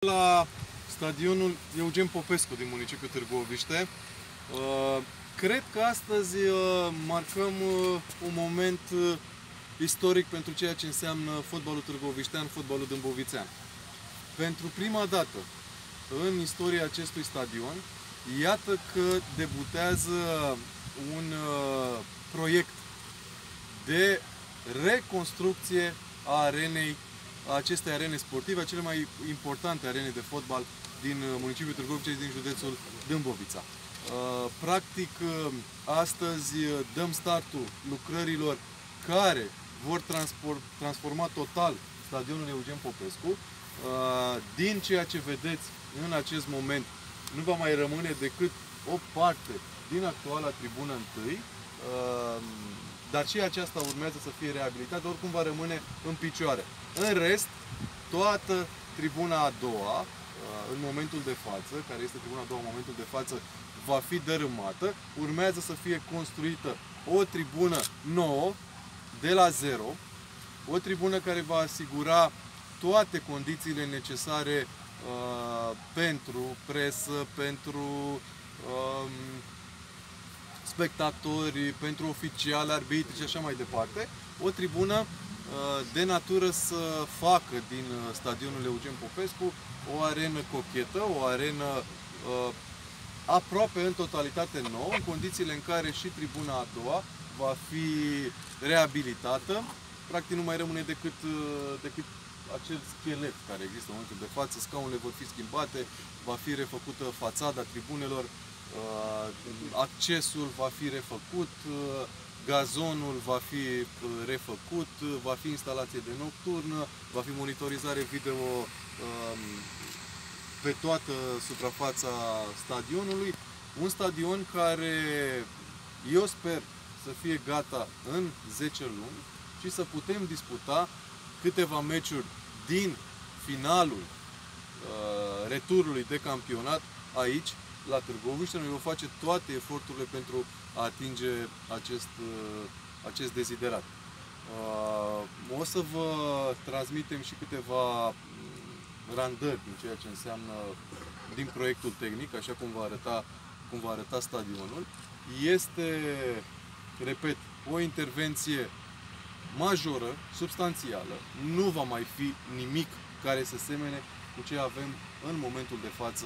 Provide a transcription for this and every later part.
La stadionul Eugen Popescu din municipiul Târgoviște. Cred că astăzi marcăm un moment istoric pentru ceea ce înseamnă fotbalul târgoviștean, fotbalul dâmbovițean. Pentru prima dată în istoria acestui stadion, iată că debutează un proiect de reconstrucție a acestei arene sportive, a cele mai importante arene de fotbal din municipiul Târgoviște și din județul Dâmbovița. Practic, astăzi dăm startul lucrărilor care vor transforma total stadionul Eugen Popescu. Din ceea ce vedeți în acest moment, nu va mai rămâne decât o parte din actuala tribună întâi, dar și aceasta urmează să fie reabilitată, oricum va rămâne în picioare. În rest, toată tribuna a doua, în momentul de față, care este tribuna a doua în momentul de față, va fi dărâmată. Urmează să fie construită o tribună nouă, de la zero, o tribună care va asigura toate condițiile necesare pentru presă, pentru spectatori, pentru oficiali, arbitri și așa mai departe. O tribună de natură să facă din stadionul Eugen Popescu o arenă cochetă, o arenă aproape în totalitate nouă, în condițiile în care și tribuna a doua va fi reabilitată. Practic nu mai rămâne decât acel schelet care există în momentul de față. Scaunele vor fi schimbate, va fi refăcută fațada tribunelor, accesul va fi refăcut, gazonul va fi refăcut, va fi instalație de nocturnă, va fi monitorizare video pe toată suprafața stadionului. Un stadion care eu sper să fie gata în 10 luni și să putem disputa câteva meciuri din finalul returului de campionat aici, la Târgoviște. Noi vom face toate eforturile pentru a atinge acest deziderat. O să vă transmitem și câteva randări din ceea ce înseamnă din proiectul tehnic, așa cum va arăta stadionul. Este, repet, o intervenție majoră, substanțială. Nu va mai fi nimic care să semene cu ce avem în momentul de față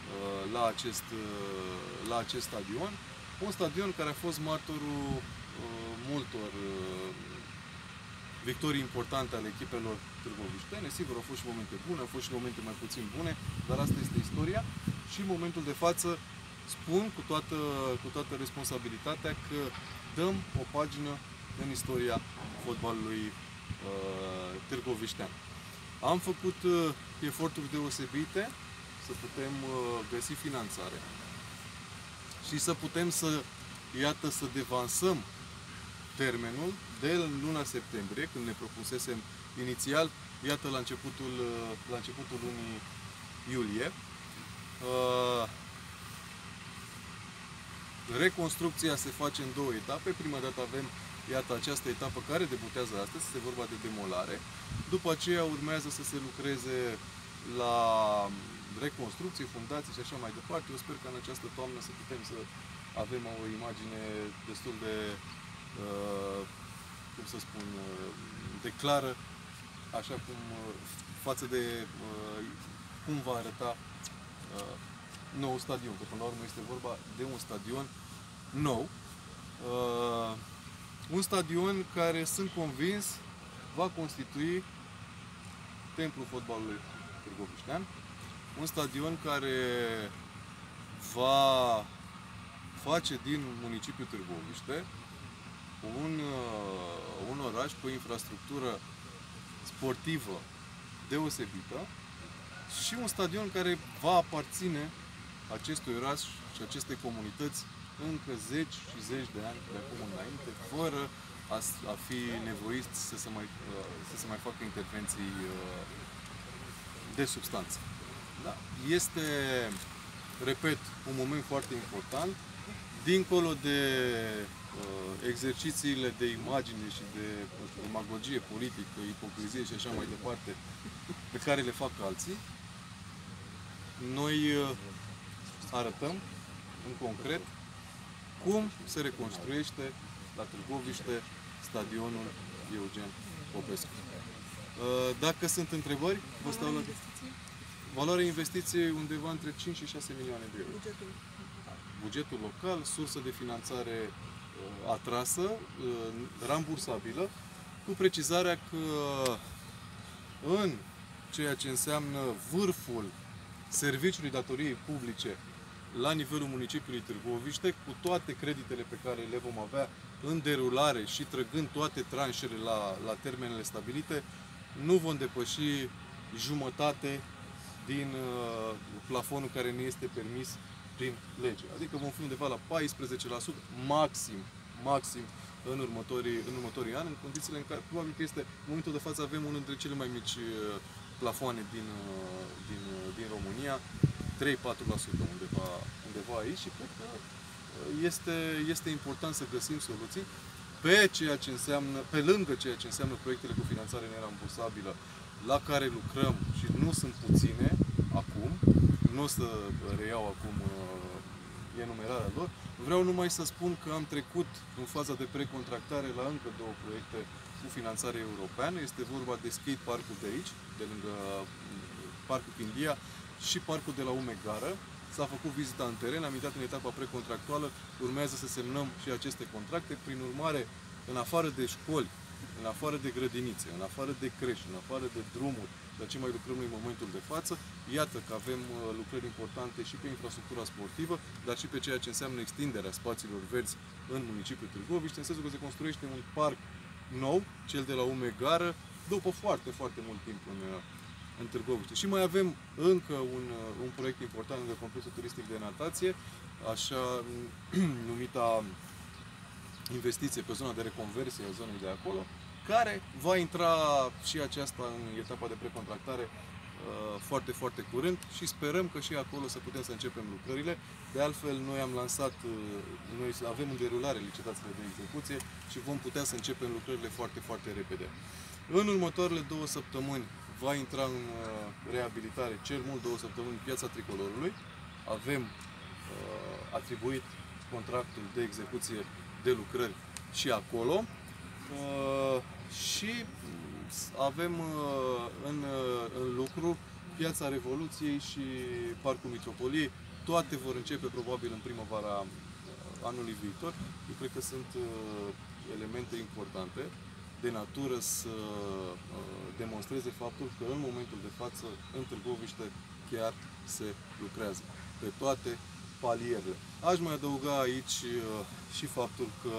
la acest stadion. Un stadion care a fost martorul multor victorii importante ale echipelor târgoviștene. Sigur, au fost și momente bune, au fost și momente mai puțin bune, dar asta este istoria și în momentul de față spun cu toată responsabilitatea că dăm o pagină în istoria fotbalului târgoviștean. Am făcut eforturi deosebite să putem găsi finanțare și să putem să devansăm termenul de luna septembrie, când ne propusesem inițial, iată la începutul lunii iulie. Reconstrucția se face în două etape. Prima dată avem, iată, această etapă care debutează astăzi, este vorba de demolare. După aceea urmează să se lucreze la reconstrucție, fundații și așa mai departe. Eu sper că în această toamnă să putem să avem o imagine destul de, cum să spun, de clară, așa cum față de cum va arăta nou stadion, că până la urmă este vorba de un stadion nou. Un stadion care, sunt convins, va constitui templul fotbalului târgoviștean. Un stadion care va face din municipiul Târgoviște un oraș cu o infrastructură sportivă deosebită și un stadion care va aparține acestui oraș și acestei comunități încă zeci și zeci de ani de acum înainte, fără a fi nevoiți să se mai facă intervenții de substanță. Da? Este, repet, un moment foarte important. Dincolo de exercițiile de imagine și de demagogie politică, ipocrizie și așa mai departe, pe care le fac alții, noi arătăm în concret cum se reconstruiește la Târgoviște stadionul Eugen Popescu. Dacă sunt întrebări, vă stau la... Valoarea investiției undeva între 5 și 6 milioane de euro. Bugetul local, sursă de finanțare atrasă, rambursabilă, cu precizarea că în ceea ce înseamnă vârful serviciului datoriei publice la nivelul municipiului Târgoviște, cu toate creditele pe care le vom avea în derulare și trăgând toate tranșele la termenele stabilite, nu vom depăși jumătate din plafonul care ne este permis prin lege. Adică vom fi undeva la 14% maxim în următorii ani, în condițiile în care probabil că este, în momentul de față avem unul dintre cele mai mici plafoane din România, 3-4% undeva aici, și cred că este important să găsim soluții pe lângă ceea ce înseamnă proiectele cu finanțare nerambursabilă, la care lucrăm și nu sunt puține acum, nu o să reiau acum enumerarea lor. Vreau numai să spun că am trecut în faza de precontractare la încă 2 proiecte cu finanțare europeană. Este vorba de skate parkul de aici, de lângă Parcul Pindia, și parcul de la Umegară. S-a făcut vizita în teren, am intrat în etapa precontractuală, urmează să semnăm și aceste contracte. Prin urmare, în afară de școli, în afară de grădinițe, în afară de crești, în afară de drumuri, la ce mai lucrăm noi în momentul de față, iată că avem lucrări importante și pe infrastructura sportivă, dar și pe ceea ce înseamnă extinderea spațiilor verzi în municipiul Târgoviște, în sensul că se construiește un parc nou, cel de la Umegară, după foarte, foarte mult timp în Târgoviște. Și mai avem încă un proiect important lângă complexul turistic de natație, așa numita investiție pe zona de reconversie a zonei de acolo, care va intra și aceasta în etapa de precontractare foarte, foarte curând și sperăm că și acolo să putem să începem lucrările. De altfel, noi avem în derulare licitațiile de execuție și vom putea să începem lucrările foarte, foarte repede. În următoarele 2 săptămâni va intra în reabilitare, cel mult 2 săptămâni, Piața Tricolorului. Avem atribuit contractul de execuție de lucrări și acolo. Și avem în lucru Piața Revoluției și Parcul Mitropoliei. Toate vor începe probabil în primăvara anului viitor. Eu cred că sunt elemente importante de natură să demonstreze faptul că în momentul de față în Târgoviște chiar se lucrează pe toate palierele. Aș mai adăuga aici și faptul că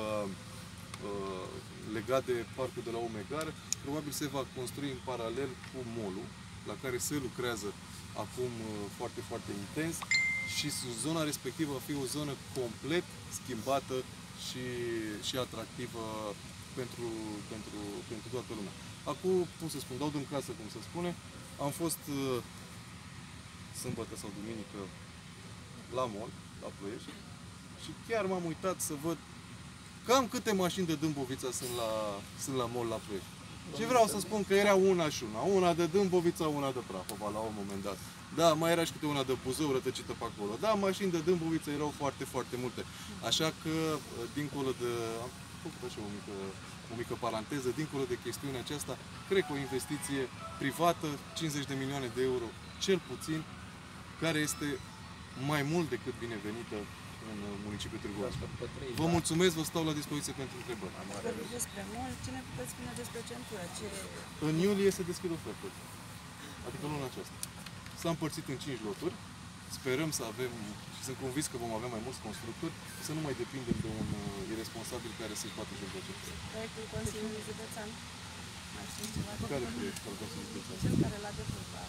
legat de parcul de la Umegară, probabil se va construi în paralel cu mall-ul, la care se lucrează acum foarte, foarte intens, și zona respectivă va fi o zonă complet schimbată și atractivă pentru toată lumea. Acum, cum să spun, dau din casă, cum se spune, am fost sâmbătă sau duminică la mall, la Ploiești, și chiar m-am uitat să văd cam câte mașini de Dâmbovița sunt la mall la Ploiești. Și vreau să spun că era una și una de Dâmbovița, una de Prahova la un moment dat. Da, mai era și câte una de Buzău rătăcită pe acolo. Da, mașini de Dâmbovița erau foarte, foarte multe. Așa că, dincolo de... Am făcut așa o mică paranteză, dincolo de chestiunea aceasta, cred că o investiție privată, 50 de milioane de euro, cel puțin, care este mai mult decât binevenită în municipiul Târgoviște. Vă mulțumesc, vă stau la dispoziție pentru întrebări. Despre mult, ce ne puteți spune despre centură? În iulie se deschid ofertele. Adică luna aceasta. S-a împărțit în 5 loturi. Sperăm să avem, și sunt convins că vom avea mai mulți constructori, să nu mai depindem de un irresponsabil care să-și bată joc de acesta. Proiectul Consiliului Județean? Mai știți ceva? Care proiect al Consiliului Județean? Cel care l-a depus la...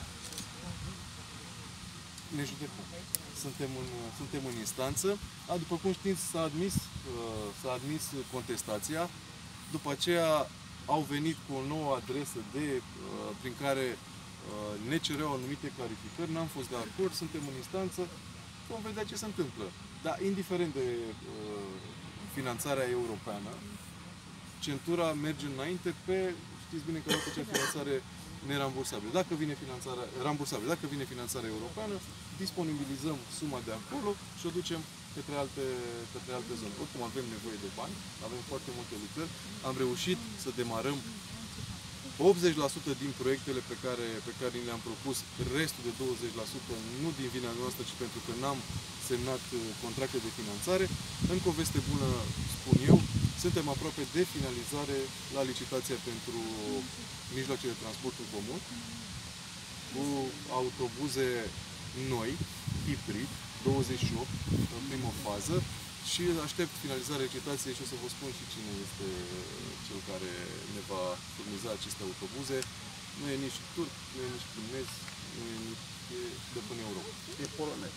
Ne judecăm. Suntem în instanță. După cum știți, s-a admis contestația. După aceea au venit cu o nouă adresă prin care ne cereau anumite clarificări. N-am fost de acord, suntem în instanță. Vom vedea ce se întâmplă. Dar, indiferent de finanțarea europeană, centura merge înainte știți bine că la acea finanțare nerambursabil. Dacă vine finanțarea rambursabil, dacă vine finanțarea europeană, disponibilizăm suma de acolo și o ducem către alte zone. Oricum avem nevoie de bani, avem foarte multe lucrări. Am reușit să demarăm 80% din proiectele pe care ni le-am propus, restul de 20% nu din vina noastră, ci pentru că n-am semnat contracte de finanțare. Încă o veste bună, spun eu, suntem aproape de finalizare la licitația pentru mijloace de transport în comun, cu autobuze noi, hibrid, 28, în primă fază, și aștept finalizarea licitației și o să vă spun și cine este cel care ne va furniza aceste autobuze. Nu e nici turc, nu e nici chinez, nu e nici de până Europa. E polonez.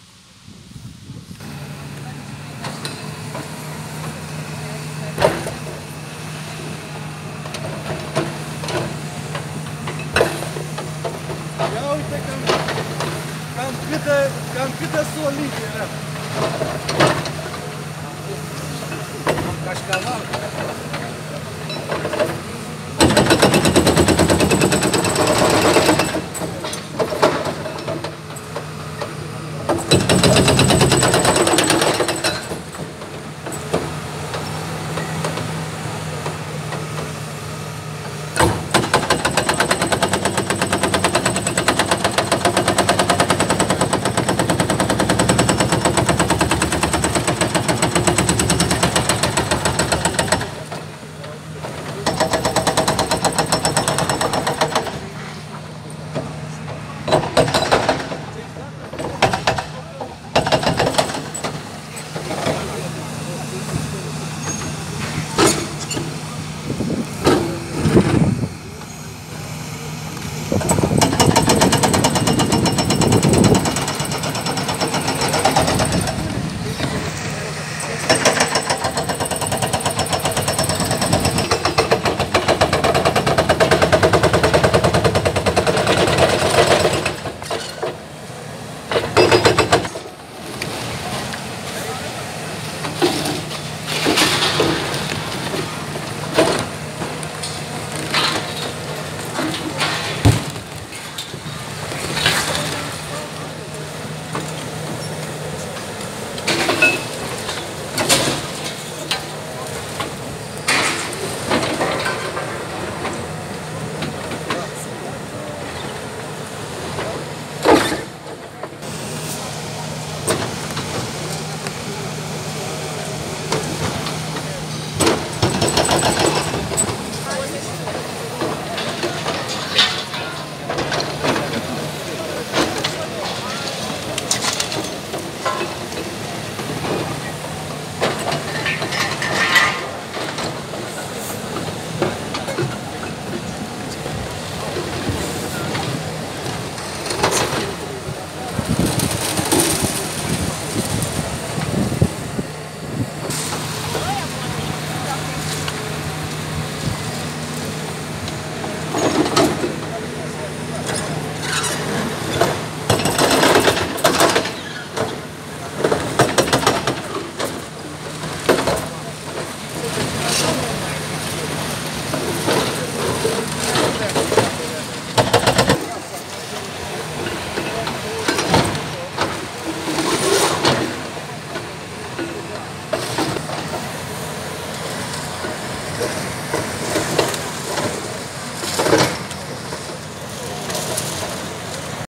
Ia uite cam câtă solid era. Cașcaval.